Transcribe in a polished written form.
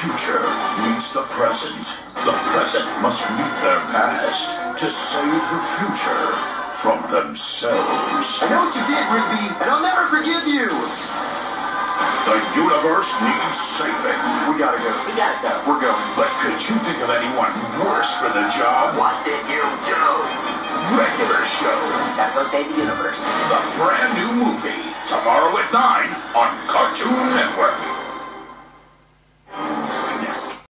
future meets the present. The present must meet their past to save the future from themselves. I know what you did, Rigby, and I'll never forgive you! The universe needs saving. We gotta go. We're going. But could you think of anyone worse for the job? What did you do? Regular Show. Gotta go save the universe. The brand new movie, tomorrow at 9 on Cartoon Network.